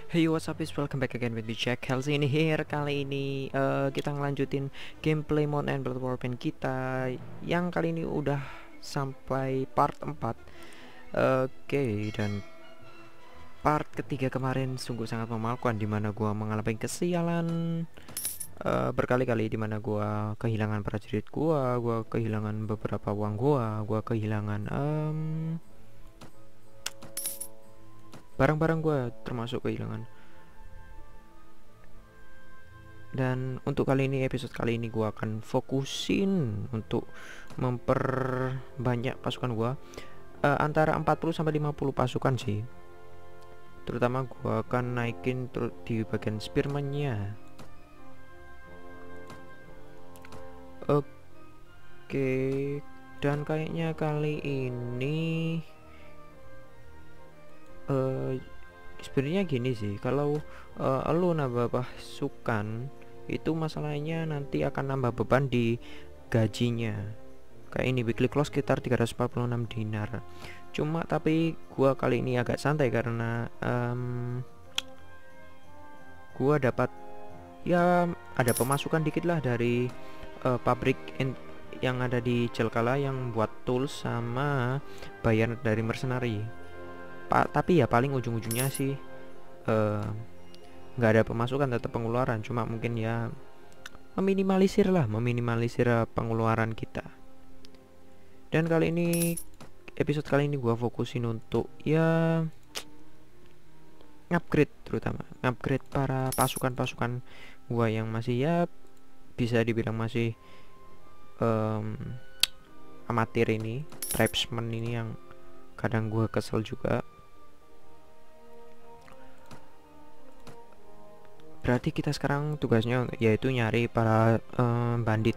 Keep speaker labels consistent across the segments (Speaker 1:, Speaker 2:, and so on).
Speaker 1: Hey, what's up guys, welcome back again with me Jack Halsey ini here. Kali ini kita ngelanjutin gameplay Mount and Blood Warpaint kita. Yang kali ini udah sampai part 4. Oke, dan part ketiga kemarin sungguh sangat memalukan, dimana gua mengalami kesialan berkali-kali, dimana gua kehilangan prajurit gua kehilangan beberapa uang gua kehilangan barang-barang gue, termasuk kehilangan. Dan untuk kali ini, episode kali ini gue akan fokusin untuk memperbanyak pasukan gue, antara 40 sampai 50 pasukan sih. Terutama gue akan naikin di bagian spearman-nya. Oke, dan kayaknya kali ini sebenarnya gini sih, kalau lo nambah pasukan itu masalahnya nanti akan nambah beban di gajinya. Kayak ini weekly close sekitar 346 dinar. Cuma tapi gua kali ini agak santai karena gua dapat ya ada pemasukan dikit lah dari pabrik yang ada di Jelkala yang buat tools sama bayar dari mercenary. Tapi ya paling ujung-ujungnya sih nggak ada pemasukan, tetap pengeluaran, cuma mungkin ya meminimalisir pengeluaran kita. Dan kali ini, episode kali ini gua fokusin untuk ya upgrade, terutama upgrade para pasukan-pasukan gua yang masih ya bisa dibilang masih amatir ini, tribesmen ini yang kadang gua kesel juga. Berarti kita sekarang tugasnya yaitu nyari para bandit.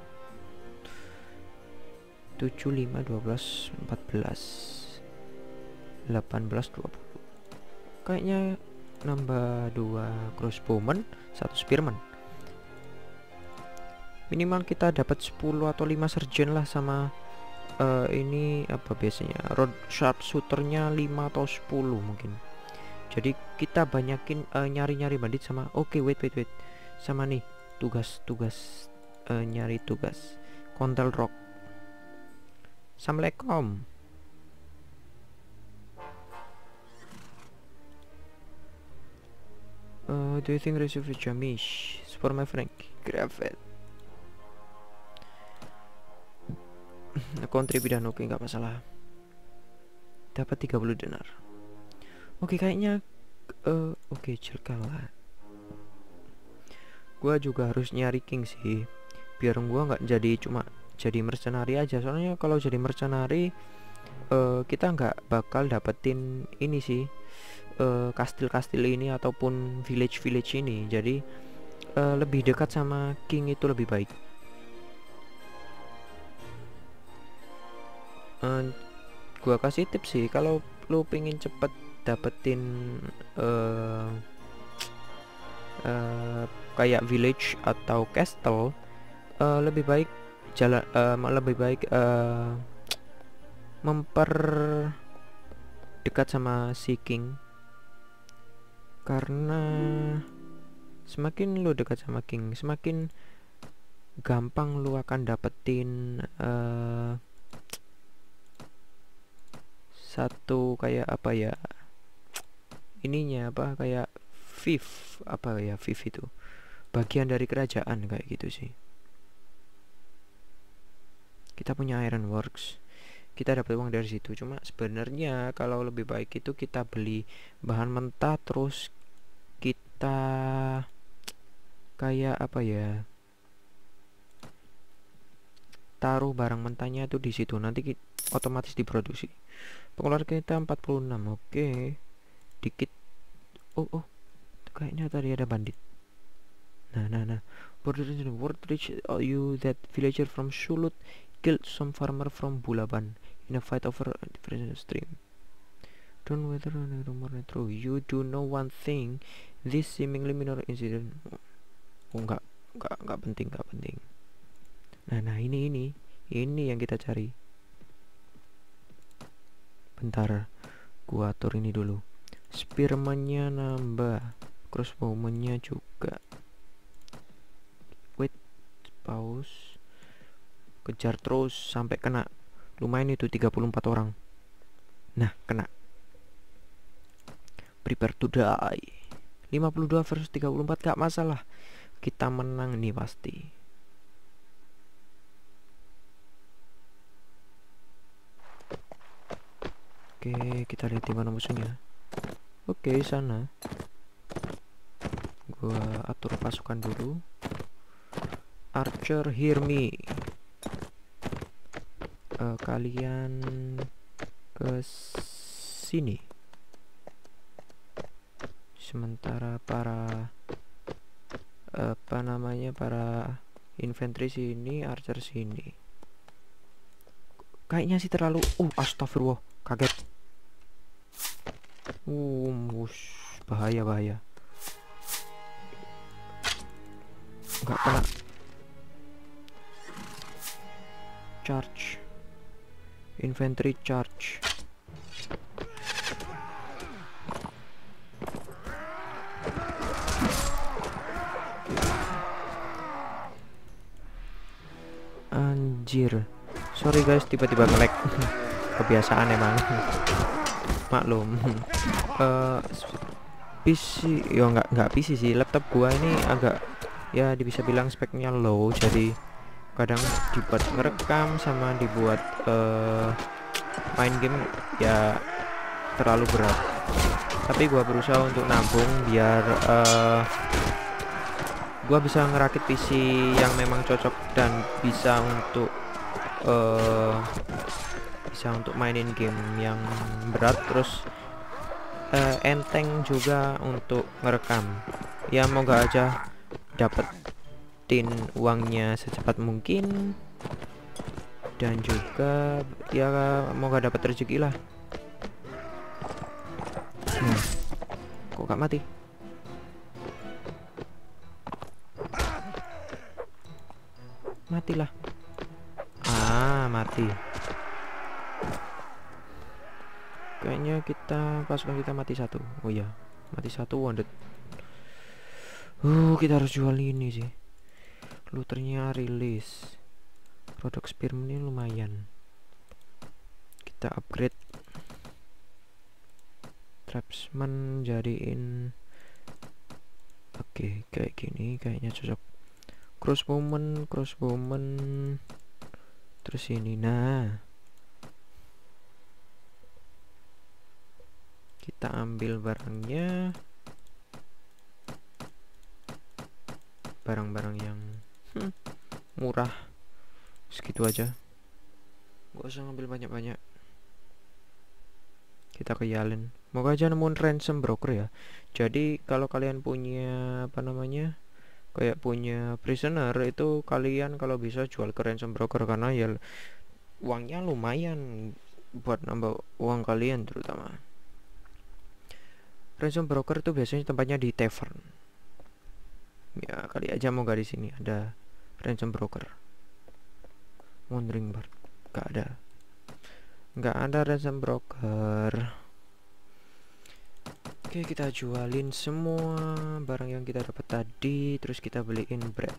Speaker 1: 7, 5, 12, 14, 18, 20. Kayaknya nambah 2 crossbowman, 1 spearman. Minimal kita dapat 10 atau 5 sergeant lah, sama ini apa biasanya road sharpshooternya 5 atau 10 mungkin. Jadi kita banyakin nyari-nyari bandit sama wait sama nih tugas nyari tugas Kontel Rock. Assalamualaikum. Do you think receive a Jamish for my friend? Grab it. Kontribudan, oke, nggak masalah. Dapat 30 dinar. Oke, kayaknya oke, Jelkala. Gua juga harus nyari king sih, biar gua nggak cuma jadi mercenary aja. Soalnya kalau jadi mercenary kita nggak bakal dapetin ini sih, kastil-kastil ini ataupun village ini. Jadi lebih dekat sama king itu lebih baik. Gua kasih tips sih, kalau lu pengen cepet dapetin kayak village atau castle, lebih baik memperdekat sama si king, karena semakin lu dekat sama king, semakin gampang lu akan dapetin satu kayak apa ya ininya, apa kayak fief itu bagian dari kerajaan kayak gitu sih. Kita punya iron works, kita dapat uang dari situ. Cuma sebenarnya kalau lebih baik itu kita beli bahan mentah, terus kita kayak apa ya, taruh barang mentahnya tuh di situ, nanti otomatis diproduksi. Pengeluaran kita 46. Oke, dikit. Oh, kayaknya tadi ada bandit. Nah. Word reach you that villager from Shulut killed some farmer from Bulaban in a fight over a different stream. Don't whether rumor true. You do know one thing, this seemingly minor incident. Enggak penting. Nah, ini yang kita cari. Bentar, gua atur ini dulu. Spearman-nya nambah, crossbowman-nya juga. Wait, pause, kejar terus sampai kena. Lumayan itu 34 orang. Nah, kena. Prepare to die. 52 versus 34 gak masalah. Kita menang nih pasti. Oke, kita lihat di mana musuhnya. Oke, sana. Gua atur pasukan dulu. Archer, hear me. Kalian ke sini. Sementara para para infanteri sini, archer sini. Kayaknya sih terlalu astagfirullah, kaget. Bahaya. Enggak kena. Charge. Infantry charge. Anjir. Sorry guys, tiba-tiba nge-lag. Kebiasaan emang. Maklum. PC ya nggak PC sih, laptop gua ini agak ya bisa bilang speknya low, jadi kadang dibuat ngerekam sama dibuat main game ya terlalu berat. Tapi gua berusaha untuk nabung biar gua bisa ngerakit PC yang memang cocok dan bisa untuk mainin game yang berat, terus enteng juga untuk ngerekam. Ya moga aja dapetin uangnya secepat mungkin, dan juga ya moga dapat rezeki lah. Kok gak mati? Matilah. Mati. Kayaknya pasukan kita mati satu. Oh iya, mati satu, wounded. Kita harus jual ini sih. Looternya rilis. Produk spearman ini lumayan. Kita upgrade. Trapsman jadiin. Oke, kayak gini kayaknya cocok. Crossbowman. Terus ini, nah. Kita ambil barangnya. Barang-barang yang murah. Segitu aja. Gak usah ngambil banyak-banyak. Kita ke Yalen. Moga aja nemuin ransom broker ya. Jadi kalau kalian punya kayak punya prisoner, itu kalian kalau bisa jual ke ransom broker, karena ya uangnya lumayan buat nambah uang kalian. Terutama ransom broker itu biasanya tempatnya di tavern. Ya kali aja moga di sini ada ransom broker. Wandering Bird nggak ada ransom broker. Oke, kita jualin semua barang yang kita dapat tadi, terus kita beliin bread.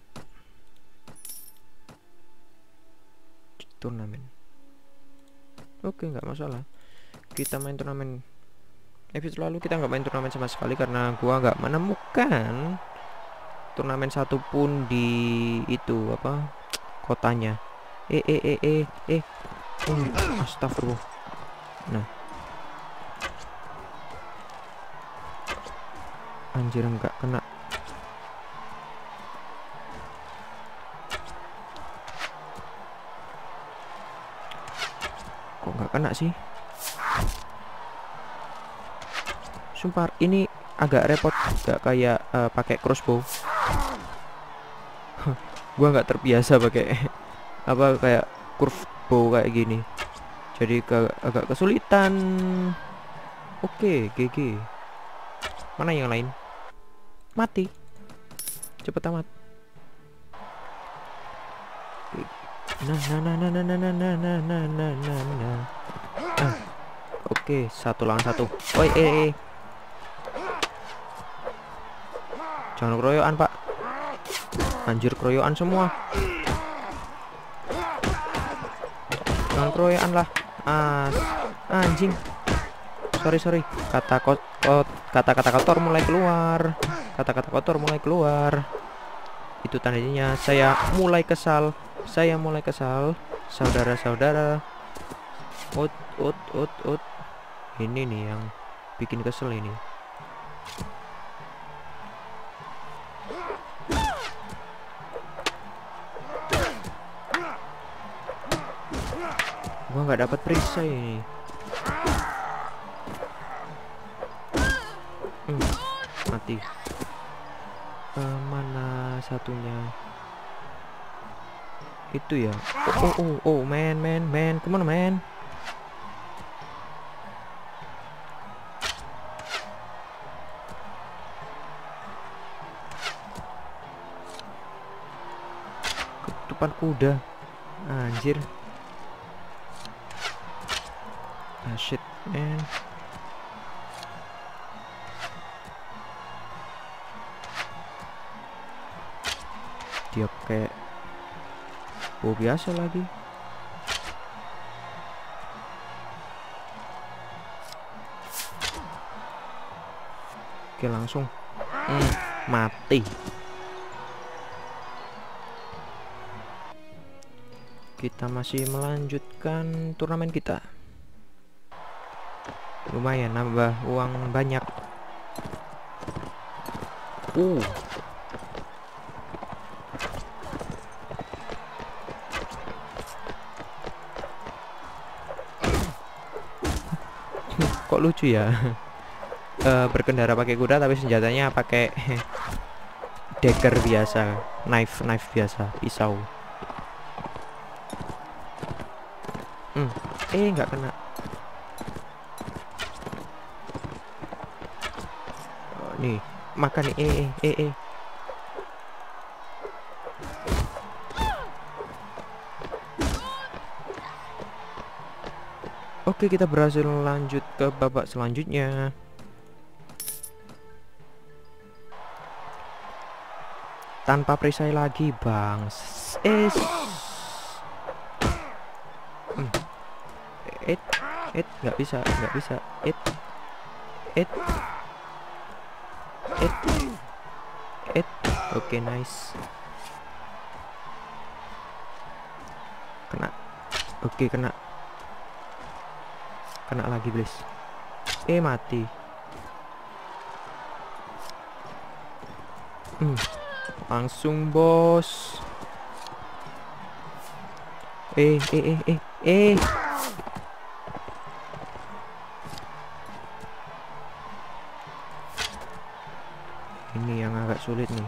Speaker 1: Turnamen. Oke, nggak masalah. Kita main turnamen. Episode lalu kita nggak main turnamen sama sekali karena gua nggak menemukan turnamen satupun di itu kotanya. Astagfirullah. Nah, anjir, enggak kena. Kok nggak kena sih? Sumpah ini agak repot, nggak kayak pakai crossbow. Gua nggak terbiasa pakai kayak curve bow kayak gini, jadi agak kesulitan. Oke, GG. Mana yang lain? Mati. Cepet amat. Oke, 1 lawan 1. Oi, Jangan keroyokan, Pak. Anjir, keroyokan semua. Jangan keroyokan lah. Anjing. Sorry. Kata-kata kotor mulai keluar. Kata-kata kotor mulai keluar. Itu tandanya saya mulai kesal. Saudara-saudara. Ut. Ini nih yang bikin kesel ini. Gua nggak dapat perisai ini. Mati. Mana satunya? Itu ya. Man, kemana man? Ketupan kuda. Anjir. Shit man. Dia kayak biasa lagi. Oke, langsung mati. Kita masih melanjutkan turnamen kita. Lumayan nambah uang banyak. Kok lucu ya. Berkendara pakai kuda tapi senjatanya pakai dagger biasa, knife biasa, pisau. Nggak kena. Nih, makan nih. Oke, kita berhasil lanjut ke babak selanjutnya. Tanpa perisai lagi, Bang. Nggak bisa. Oke, nice. Kena. Oke, kena lagi, please. Mati. Langsung, bos. Ini yang agak sulit nih.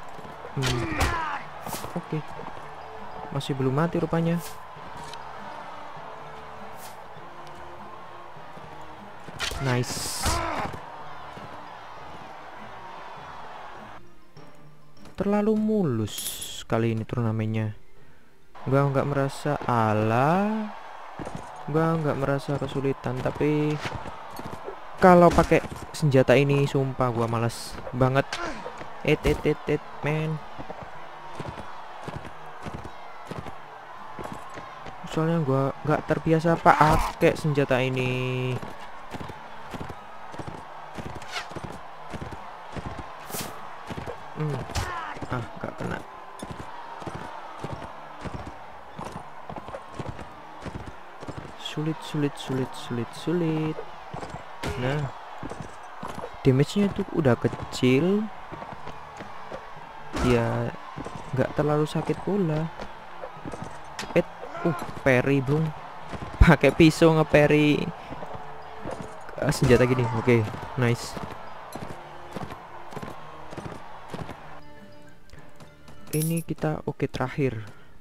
Speaker 1: Oke. Masih belum mati rupanya. Nice. Terlalu mulus kali ini turnamennya. Gua nggak merasa nggak merasa kesulitan, tapi kalau pakai senjata ini sumpah gua males banget. Man. Soalnya gua nggak terbiasa pakai senjata ini. Nggak kena. Sulit. Nah, damage-nya tuh udah kecil. Ya, nggak terlalu sakit pula. Parry, Bung. Pakai pisau nge-parry senjata gini. Oke, nice. Ini kita terakhir.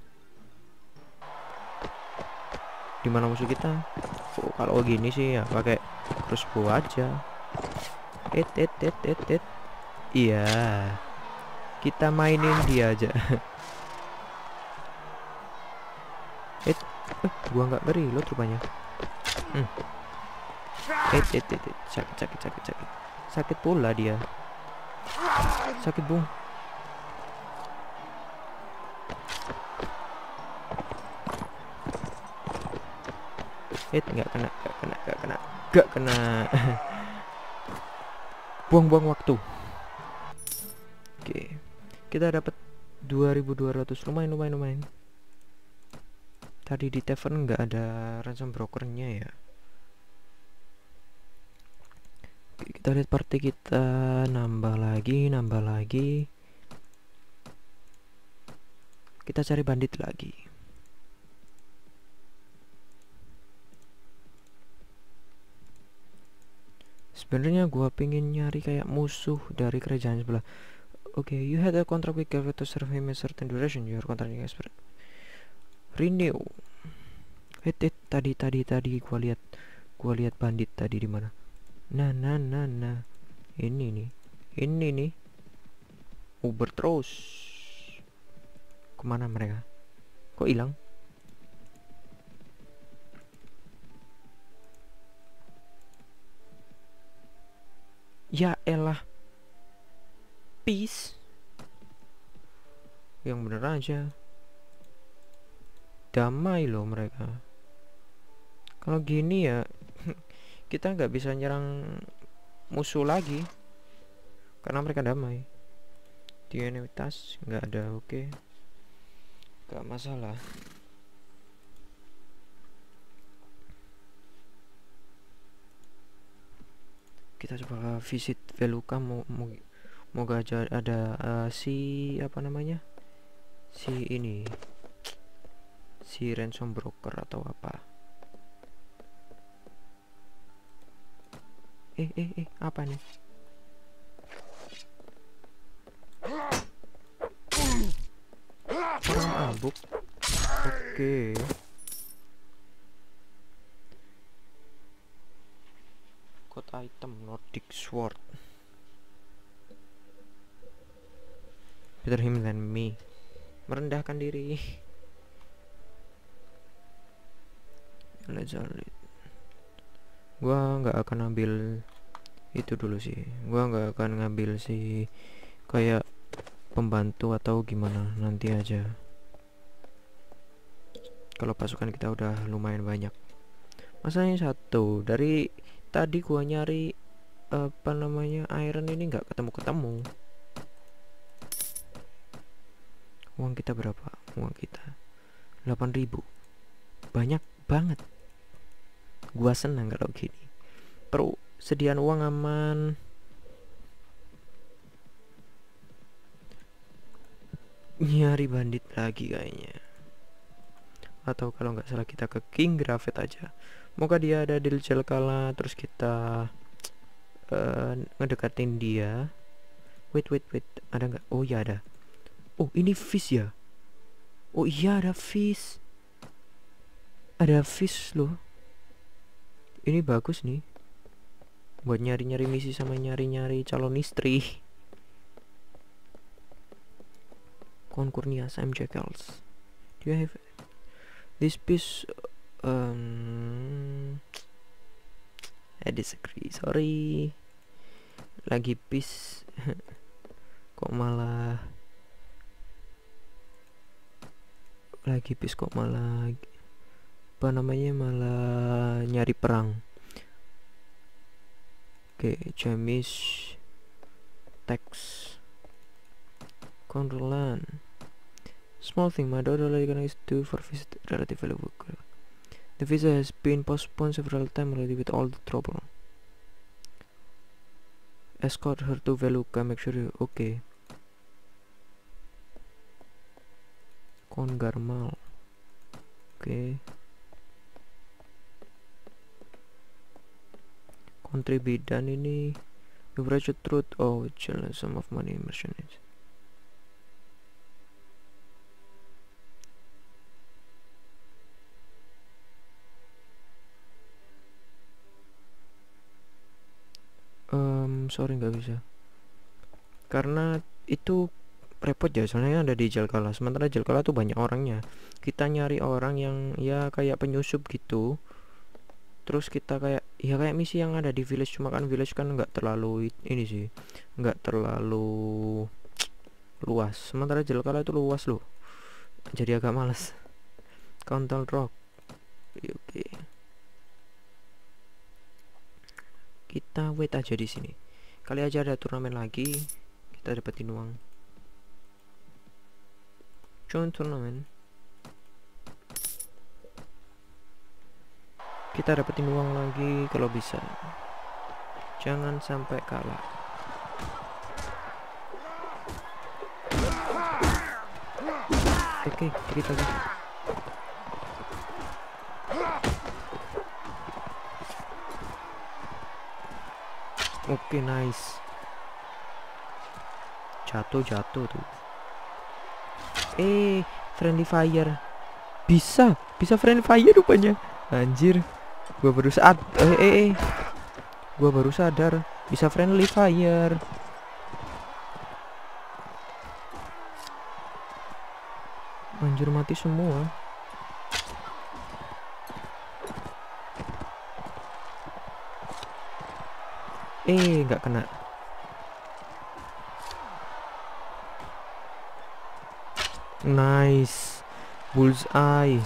Speaker 1: Dimana musuh kita? Kalau gini sih ya pakai crossbow aja. Iya. Kita mainin dia aja. Gua nggak nge-reload rupanya. Sakit pula dia. Sakit bung. Nggak kena. Buang-buang waktu. Oke, kita dapat 2200. Lumayan. Tadi di tavern nggak ada ransom brokernya ya. Oke, kita lihat party kita nambah lagi. Kita cari bandit lagi. Sebenarnya gua pengen nyari kayak musuh dari kerajaan sebelah. Oke, you had a contract with Galvez to serve him a certain duration. Your contract expert. Renew. Tadi gua lihat bandit tadi di mana? Nah. Ini nih. Uber terus. Kemana mereka? Kok hilang? Ya elah. Peace. Yang bener aja. Damai loh mereka. Kalau gini ya kita nggak bisa nyerang musuh lagi karena mereka damai. DNA tas nggak ada. Oke. Gak masalah. Kita coba visit Veluka. Moga aja ada si apa namanya, si ransom broker atau apa. Apa nih? Orang mabuk. Oke. Code item Nordic Sword. Better him than me. Merendahkan diri. Gua nggak akan ambil itu dulu sih. Gua nggak akan ngambil si kayak pembantu atau gimana, nanti aja kalau pasukan kita udah lumayan banyak. Masalahnya satu, dari tadi gua nyari apa namanya iron ini nggak ketemu. Uang kita berapa? Uang kita 8.000. Banyak banget. Gua senang kalau gini. Persediaan uang aman. Nyari bandit lagi kayaknya. Atau kalau nggak salah kita ke King Gravet aja. Moga dia ada di Jelkala, terus kita ngedekatin dia. Wait, ada nggak? Oh ya ada. Oh ini fish ya. Oh iya ada fish. Ada fish loh. Ini bagus nih buat nyari-nyari misi sama nyari-nyari calon istri. Concordia Sam Jackals. Do you have this piece? I disagree, sorry. Lagi piece. Kok malah apa namanya, malah nyari perang. Oke, Jamis Text Controlan. Small thing, my daughter organized to for visit relatively work. The visa has been postponed several times already with all the trouble. Escort her to Veluka, make sure you okay. Kongarmal. Oke. Country bidan ini. You write truth. Oh, challenge some of money mercenaries. Sorry nggak bisa. Karena itu repot ya, soalnya ada di Jelkala. Sementara Jelkala tuh banyak orangnya. Kita nyari orang yang ya kayak penyusup gitu. Terus kita kayak misi yang ada di village, cuma kan village kan nggak terlalu ini sih, nggak terlalu luas, sementara Jelkala itu luas loh, jadi agak males. Counter Rock. Oke. Kita wait aja di sini. Kali aja ada turnamen lagi, kita dapetin uang. Join turnamen. Kita dapetin uang lagi kalau bisa. Jangan sampai kalah. Oke, dikit lagi. Oke, nice. Jatuh tuh. Friendly fire. Bisa friendly fire rupanya. Anjir. Gua baru sadar bisa friendly fire. Anjir, mati semua. Nggak kena. Nice. Bullseye.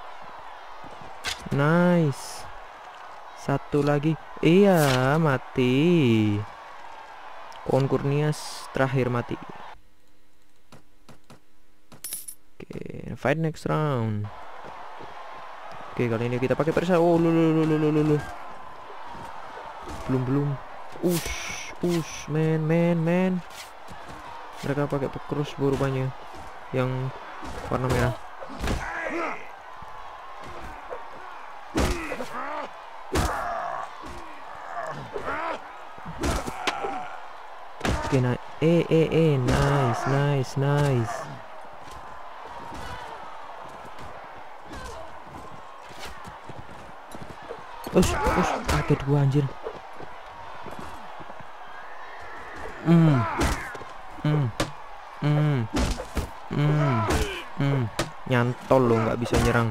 Speaker 1: Nice. Satu lagi. Iya, mati. Kurnias terakhir mati. Oke, fight next round. Oke, kali ini kita pakai perisai. Oh, lu. Belum. Man. Mereka pakai crossbow rupanya yang warna merah. Oke, nice. Kaget gua anjir. Nyantol lo, nggak bisa nyerang.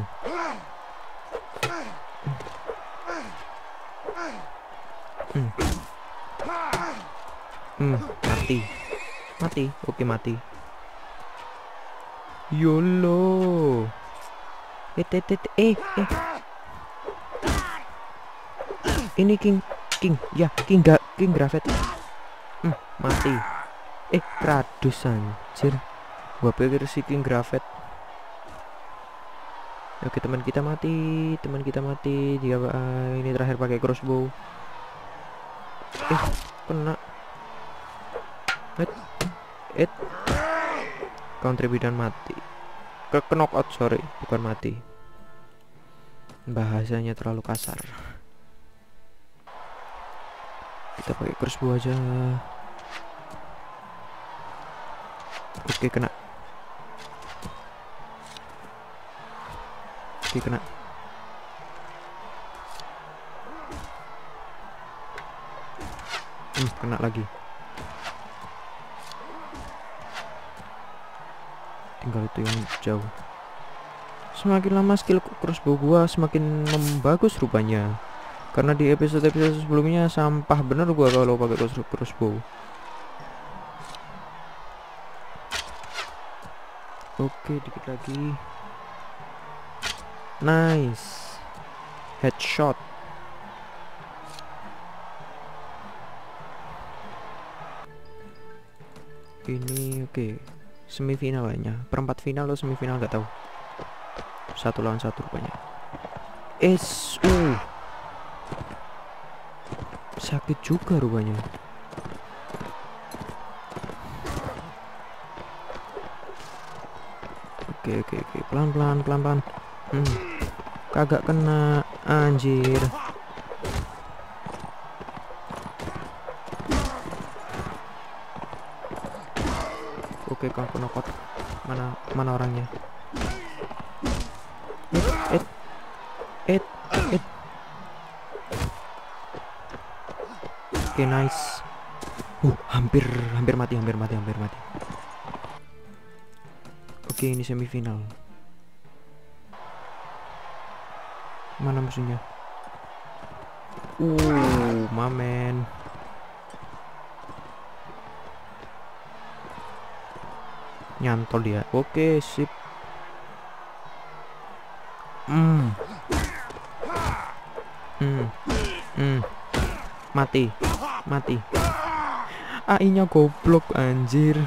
Speaker 1: Mati. Oke, mati. YOLO. Ini King Gravet. Mati. Kradus anjir. Gua pikir si King Gravet. Oke, teman kita mati. Dia ini terakhir pakai crossbow. Kena. Counter bidan mati. Ke knockout, sorry, bukan mati. Bahasanya terlalu kasar. Kita pakai crossbow aja. Oke, kena. Kena lagi. Tinggal itu yang jauh. Semakin lama skill crossbow gua semakin membagus rupanya. Karena di episode sebelumnya sampah bener gua kalau pakai crossbow. Oke, dikit lagi. Nice. Headshot. Ini oke. Semifinal kayaknya. Perempat final atau semifinal nggak tahu. 1 lawan 1 rupanya. Sakit juga rupanya. Oke. Pelan-pelan. Kagak kena, anjir. Oke, kau knockout. Mana orangnya? Oke, nice. Hampir mati. Oke, ini semifinal. Mana musuhnya? Mamen. Nyantol dia. Oke, sip. Mati. Mati. AI-nya goblok anjir.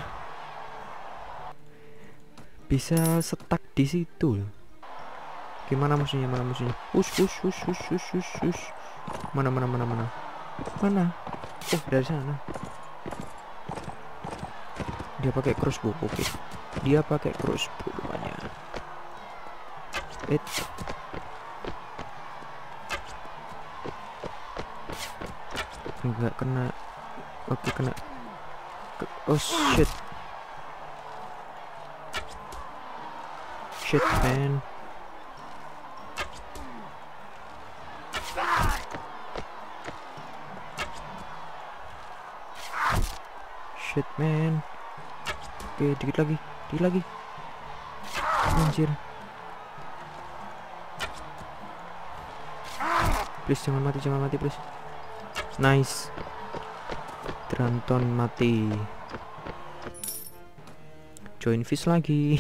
Speaker 1: Bisa stuck di situ. Gimana musuhnya? Mana musuhnya? Mana? Oh, dari sana. Dia pakai crossbow. Oke. Dia pakai crossbow rupanya. Enggak kena. Oke, kena. Oh shit. Shit man. Shit man. Oke, dikit lagi. Anjir. Please jangan mati please. Nice. Tranton mati. Join fish lagi.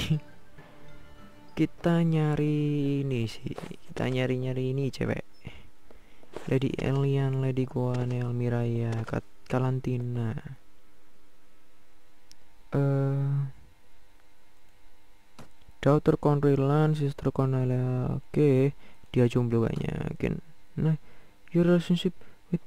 Speaker 1: Kita nyari ini sih. Kita nyari ini cewek. Lady Elian, Lady Goanel, Miraya, Kalantina. Daughter Conrilan, Sister Cornelia. Oke, dia jomblo kayaknya. Nah, your relationship with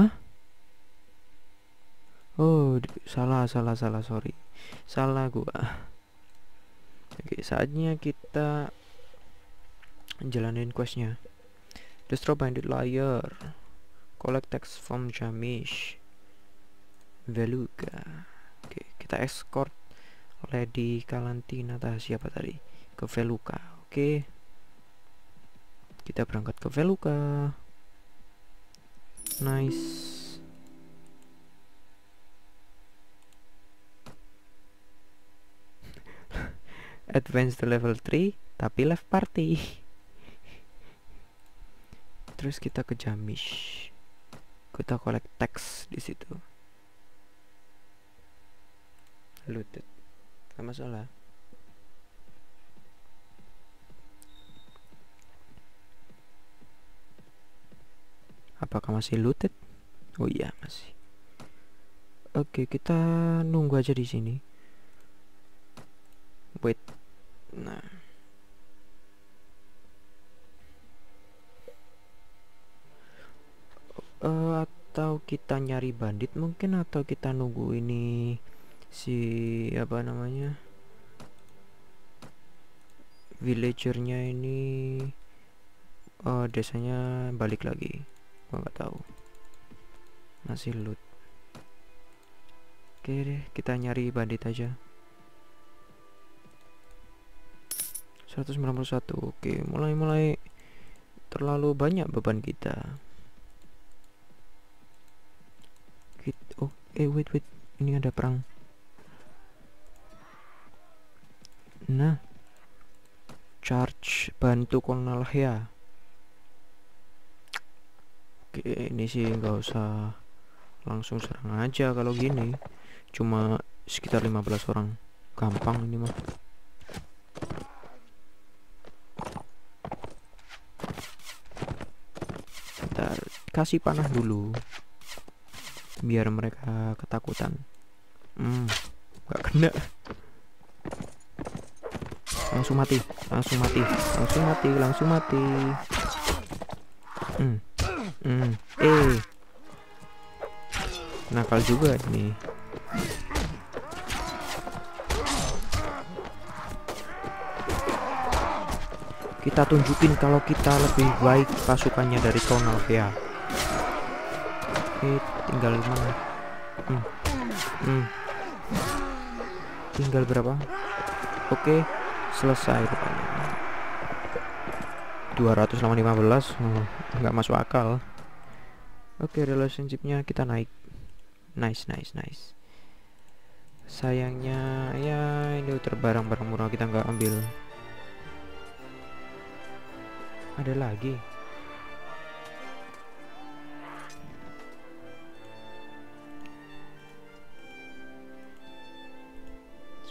Speaker 1: Oh, salah, sorry. Salah gua. Oke, saatnya kita jalanin questnya. Destroy Bandit Liar. Collect text from Jamish. Veluca. Oke, kita escort Lady Kalantina siapa tadi? Ke Veluca. Oke. Kita berangkat ke Veluca. Nice. Advance to level 3 tapi left party. Terus kita ke Jamish. Kita collect text di situ. Looted. Gak masalah. Apakah masih looted? Oh iya, masih. Oke, kita nunggu aja di sini. Wait. Nah. Atau kita nyari bandit mungkin, atau kita nunggu ini si apa namanya? Villagernya ini desanya balik lagi. Gua nggak tahu. Masih loot. Oke deh, kita nyari bandit aja. 191. Oke, mulai terlalu banyak beban kita. Oh, wait. Ini ada perang. Nah. Charge bantu Colonel ya. Oke, ini sih nggak usah langsung serang aja kalau gini. Cuma sekitar 15 orang. Gampang ini mah. Bentar, kasih panah dulu biar mereka ketakutan. Gak kena. Langsung mati. Nakal juga nih. Kita tunjukin kalau kita lebih baik pasukannya dari Colonel ya. Oke, tinggal 5. Tinggal berapa? Oke, selesai rupanya. 200 lawan 15. Nggak masuk akal. Oke, relationshipnya kita naik. Nice. Sayangnya ya ini barang-barang murah kita nggak ambil. Ada lagi.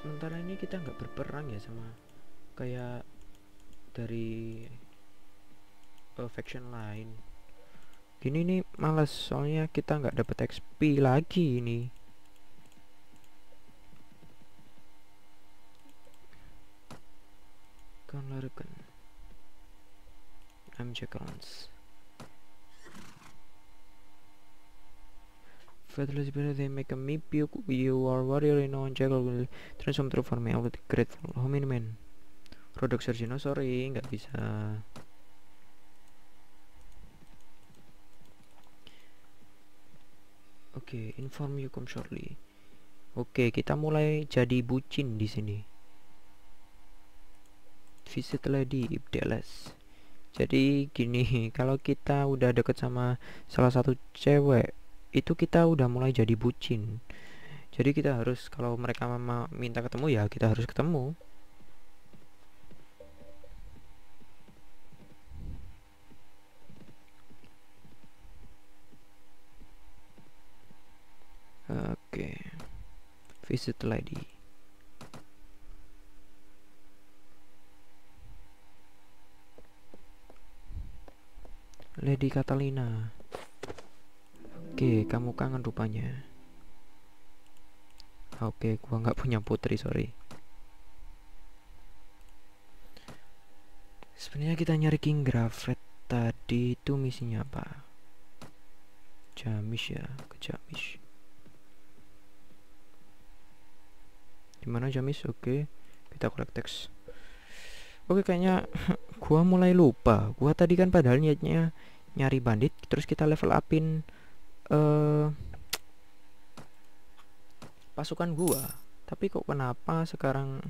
Speaker 1: sementara ini kita nggak berperang ya sama kayak dari faction lain. Gini nih males, soalnya kita nggak dapet XP lagi ini. Kan larikan MJ Crowns. Fatally better they make a meep you are warrior in on Jackal will transform through for me. I will be grateful. How many men? Rodok Sergino, sorry nggak bisa. Oke, inform you come shortly. Oke, kita mulai jadi bucin di sini. Visit lady Ibdeles. Jadi gini, kalau kita udah deket sama salah satu cewek, itu kita udah mulai jadi bucin. Jadi kita harus, kalau mereka minta ketemu ya kita harus ketemu. Oke, visit lady. Lady Catalina. Oke, kamu kangen rupanya. Oke, gua nggak punya putri, sorry. Sebenarnya kita nyari King Grafred tadi itu misinya apa? Jamis ya, ke Jamis. Dimana Jamis? Oke, kita collect text. Oke, kayaknya gua mulai lupa. Gua tadi kan padahal niatnya nyari bandit, terus kita level upin pasukan gua. Tapi kok kenapa sekarang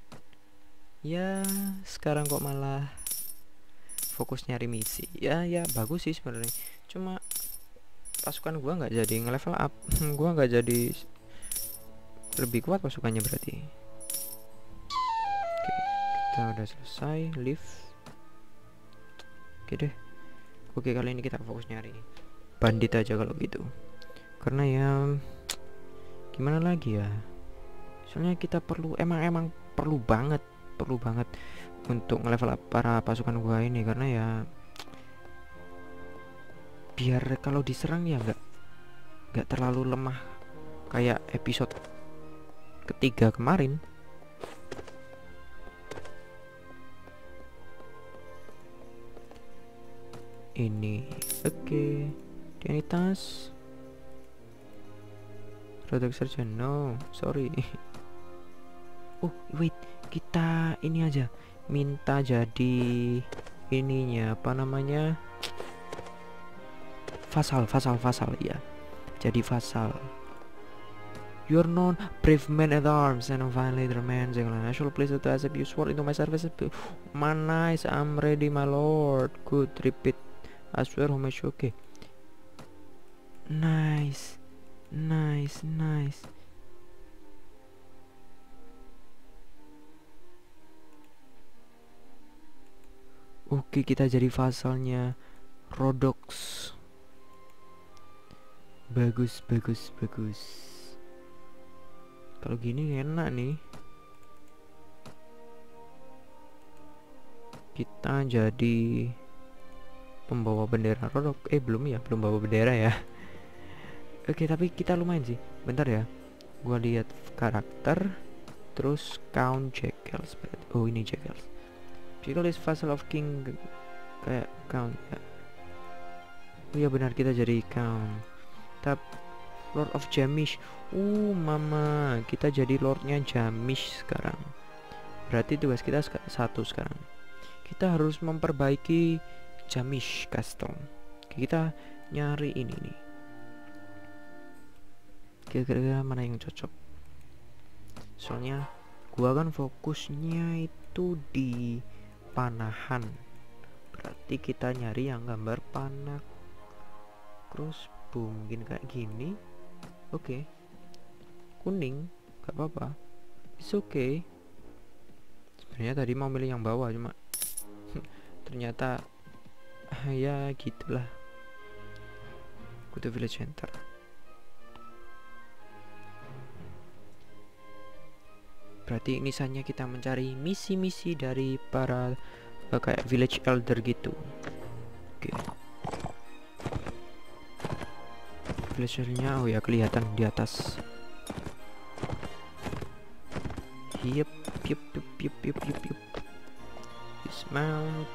Speaker 1: sekarang kok malah fokus nyari misi. Ya bagus sih sebenarnya. Cuma pasukan gua nggak jadi nge-level up. Gua nggak jadi lebih kuat pasukannya berarti. Oke, kita udah selesai. Leave. Oke deh. Oke, kali ini kita fokus nyari bandit aja kalau gitu. Karena ya gimana lagi ya? Soalnya kita perlu emang perlu banget untuk nge-level up para pasukan gua ini, karena ya biar kalau diserang ya nggak terlalu lemah kayak episode ketiga kemarin. Ini oke. Dianitas Rodok Surgeon, no sorry. Oh wait, kita ini aja minta jadi ininya apa namanya, vasal ya, jadi vasal. You are known brave man at arms and a fine leader man. I shall place it as if you swore into my service. Man, nice, I'm ready, my lord. Good, repeat. I swear homage. Okay. Nice. Oke, kita jadi vasalnya Rodox. Bagus. Kalau gini enak nih. Kita jadi pembawa bendera Rodok. Belum bawa bendera ya. Oke, tapi kita lumayan sih. Bentar ya, gua lihat karakter. Terus Count Jackals. Oh, ini Jackals. Jackal is vassal of King, kayak Count ya. Oh iya benar, kita jadi Count. Tap Lord of Jamish. Mama, kita jadi Lordnya Jamish sekarang. Berarti tugas kita satu sekarang. Kita harus memperbaiki Jamish Castle. Kita nyari ini nih. Kira-kira mana yang cocok? Soalnya gua kan fokusnya itu di panahan. Berarti kita nyari yang gambar panah crossbow, mungkin kayak gini. Oke. Kuning, gak apa-apa. It's okay. Sebenarnya tadi mau milih yang bawah, cuma ternyata ya gitulah. Go to village center. berarti ini saatnya kita mencari misi-misi dari para kayak village elder gitu. Oke. Villagernya, oh ya kelihatan di atas. Yep. Dismount.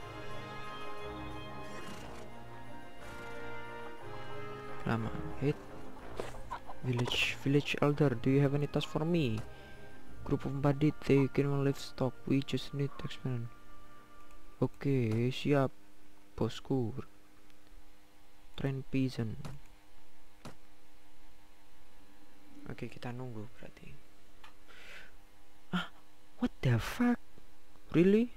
Speaker 1: Lama. Hit. Village elder, do you have any task for me? Group of bandit, they can livestock. We just need experience. Oke, siap, bosku. Train peasant. Oke, kita nunggu berarti. What the fuck? Really?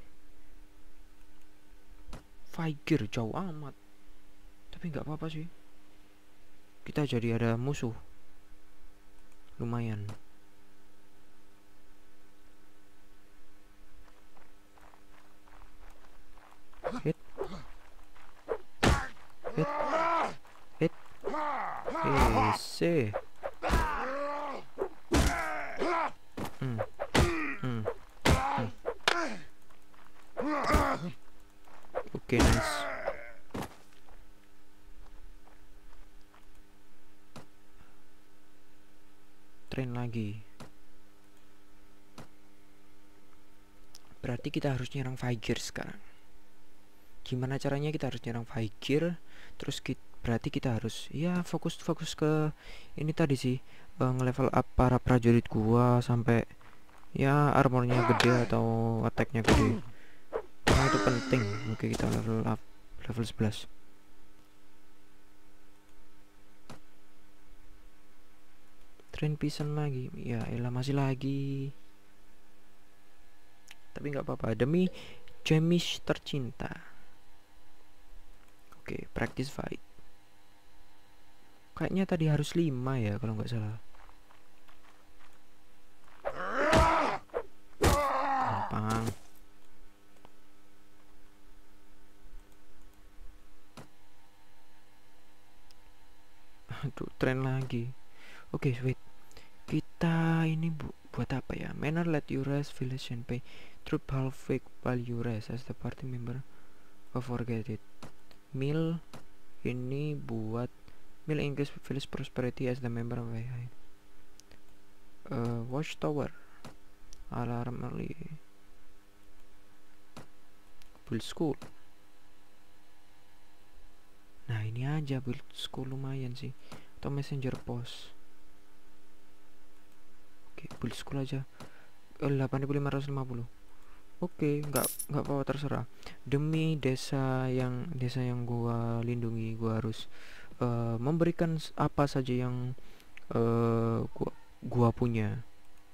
Speaker 1: Fire jauh amat. Tapi nggak apa-apa sih. Kita jadi ada musuh. Lumayan. Hit. Easy. Oke, nice. Train lagi. Berarti kita harus nyerang Fire sekarang. Gimana caranya kita harus nyerang Fire? Terus berarti kita harus ya fokus ke ini tadi sih, nge-level up para prajurit gua sampai ya armornya gede atau attacknya gede. Karena itu penting. Oke, kita level up level 11. Train peasant lagi. Ya elah, masih lagi. Tapi nggak apa-apa, demi Jemish tercinta. Oke, practice fight. Kayaknya tadi harus 5 ya kalau nggak salah. Gampang. Aduh, tren lagi. Oke, wait. Kita ini buat apa ya? Manner let you rest, village and pay. Troop half fake while you rest as the party member. Oh, forget it. Meal ini buat meal increase village prosperity as the member of watchtower. Alarm early. Build school. Nah, ini aja build school lumayan sih. Atau messenger post. Oke, build school aja. 8.550. Oke, nggak apa-apa, terserah. Demi desa yang gua lindungi, gua harus memberikan apa saja yang gua punya.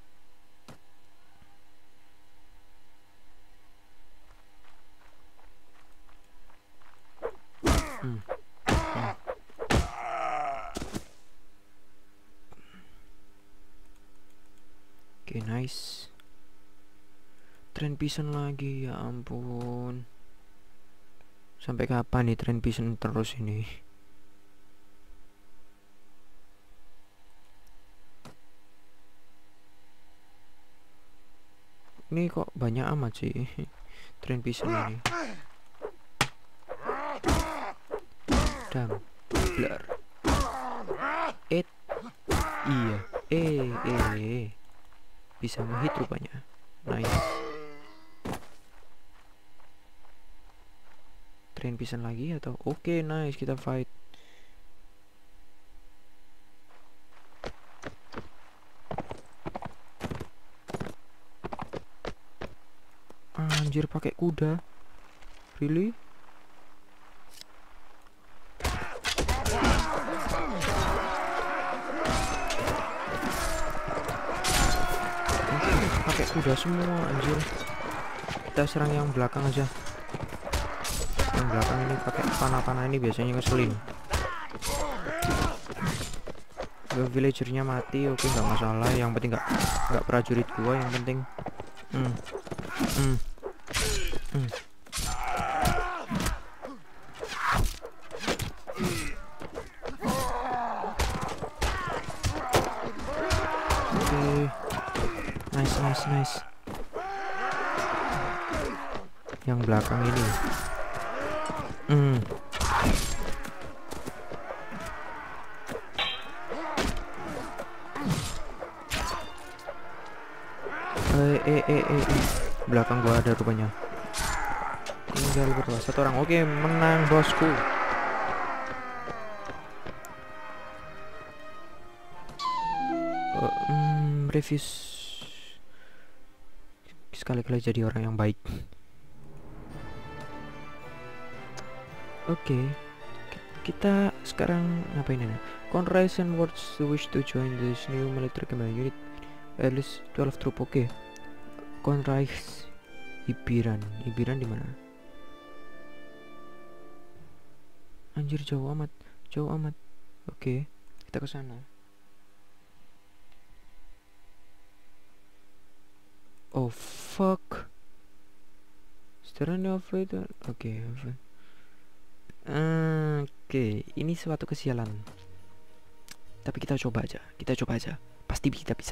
Speaker 1: Oke, nice. Train peasant lagi, ya ampun. Sampai kapan nih train peasant terus ini? Ini kok banyak amat sih train peasant ini. Dam, blur. Iya. Bisa ngehit rupanya. Nice. Train peasant lagi atau oke, nice, kita fight. Anjir, pakai kuda. Really? Pakai kuda semua, anjir. Kita serang yang belakang aja. Yang belakang ini pakai panah-panah ini biasanya ngeselin. Villagernya mati, oke, nggak masalah. Yang penting nggak prajurit gua, yang penting. Oke, Nice. Yang belakang ini. Belakang gua ada rupanya. Tinggal berapa? Satu orang. Oke, menang bosku. Reviews. Sekali-kali jadi orang yang baik. Oke. Kita sekarang ngapain ini? Conrays and Wards wish to join this new military command unit. At least 12 troop. Oke. Conrays Ibiran di mana? Anjir, jauh amat. Oke, kita ke sana. Oh fuck. Seterusnya operator. Oke, ini suatu kesialan. Tapi kita coba aja. Pasti kita bisa.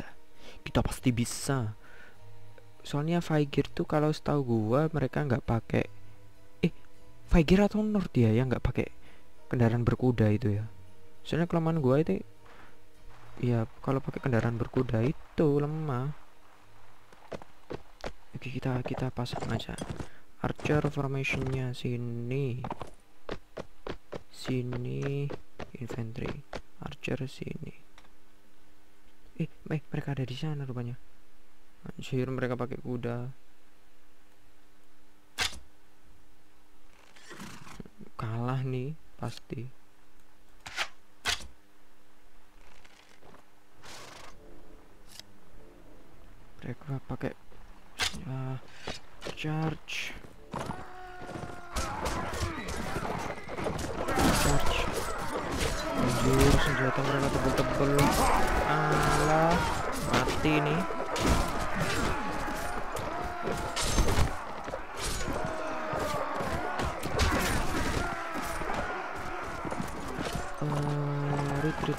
Speaker 1: Soalnya Faigir tuh kalau setahu gua mereka nggak pakai Faigir atau Nord ya yang nggak pakai kendaraan berkuda itu ya. Soalnya kelemahan gua itu ya kalau pakai kendaraan berkuda itu lemah. Oke, kita pasang aja archer formationnya sini infantry archer sini. Mereka ada di sana rupanya. Anjir, mereka pakai kuda. Kalah nih pasti. Mereka pakai charge. Anjir, senjata mereka tebel-tebel. Alah, mati nih. Retreat.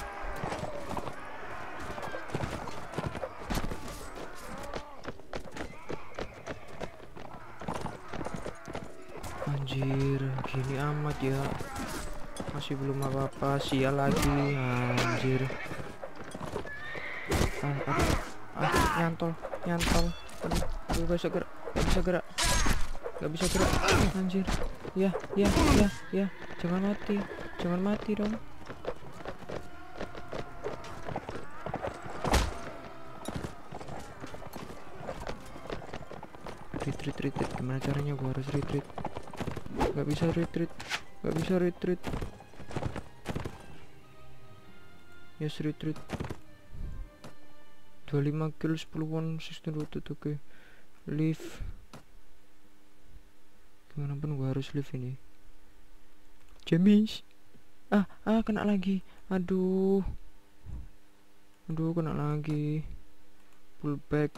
Speaker 1: Anjir, gini amat ya. Masih belum apa-apa, sial lagi. Anjir. Nyantol. Aduh, gak bisa gerak. Anjir. Ya. Jangan mati dong. Retreat. Gimana caranya gua harus retreat? Gak bisa retreat. Yes, retreat. 25 kill 10 16 rotate. Oke. Leave. Gimana pun gua harus leave ini. James. Kena lagi. Aduh, kena lagi. Pull back.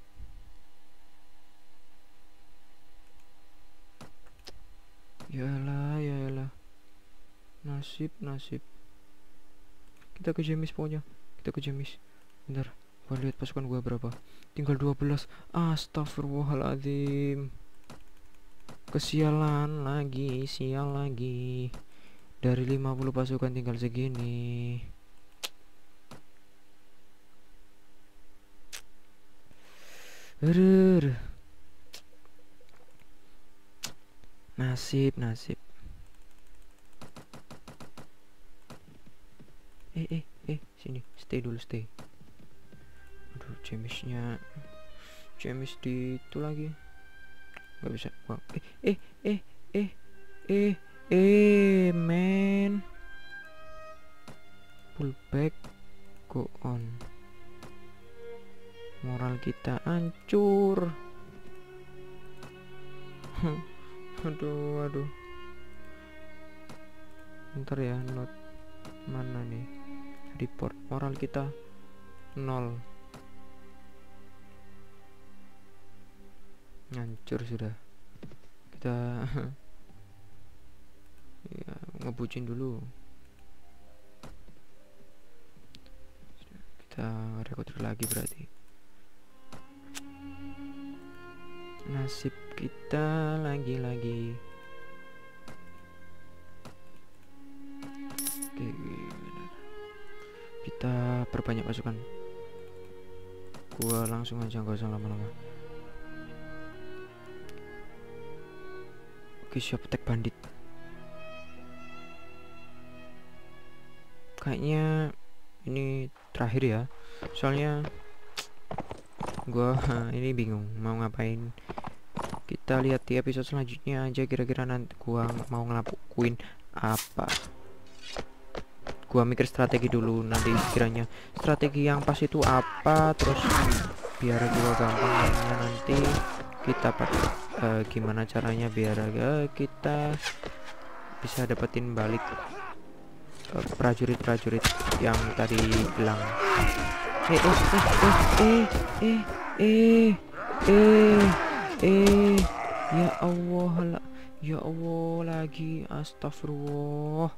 Speaker 1: Yalah. Nasib. Kita ke James pokoknya. Bentar, gua lihat pasukan gua berapa. Tinggal 12. Astagfirullahaladzim. Kesialan lagi, sial lagi. Dari 50 pasukan tinggal segini. Nasib. Sini, stay dulu. Aduh, James di itu lagi. Gak bisa. Wow. Man. Pull back, go on. Moral kita hancur. Aduh. Bentar ya, not mana nih? Report, moral kita 0. Hancur sudah. Kita ya ngebucin dulu. Kita rekrut lagi berarti. Nasib kita lagi-lagi. Oke, benar. Kita perbanyak pasukan. Gua langsung aja, gak usah lama-lama. Oke, siap attack bandit. Kayaknya ini terakhir ya. Soalnya gua ini bingung mau ngapain. Kita lihat di episode selanjutnya aja kira-kira nanti gua mau ngelakuin apa. Gua mikir strategi dulu, nanti kiranya strategi yang pas itu apa, terus biar gua gampangnya nanti kita pakai gimana caranya biar kita bisa dapetin balik prajurit-prajurit yang tadi hilang. Ya Allah, ya Allah lagi, astagfirullah.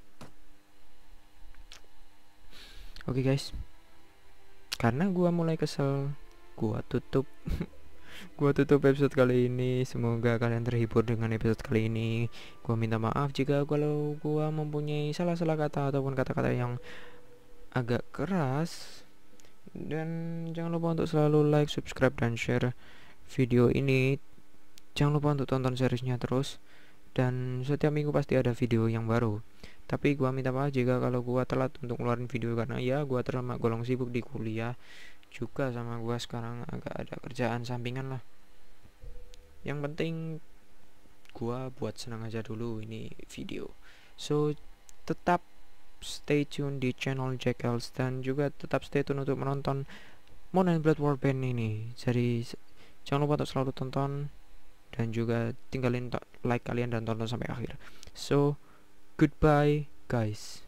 Speaker 1: Oke guys, karena gua mulai kesel, gua tutup gua tutup episode kali ini. Semoga kalian terhibur dengan episode kali ini. Gua minta maaf jika kalau gua mempunyai salah-salah kata ataupun kata-kata yang agak keras. Dan jangan lupa untuk selalu like, subscribe, dan share video ini. Jangan lupa untuk tonton seriesnya terus. Dan setiap minggu pasti ada video yang baru. Tapi gua minta maaf jika kalau gua telat untuk ngeluarin video, karena ya gua terlalu golong sibuk di kuliah juga, sama gua sekarang agak ada kerjaan sampingan lah. Yang penting gua buat senang aja dulu ini video. So tetap stay tune di channel Jackals, dan juga tetap stay tune untuk menonton Mount & Blade Warband ini. Jadi jangan lupa untuk selalu tonton, dan juga tinggalin like kalian dan tonton sampai akhir. So goodbye guys.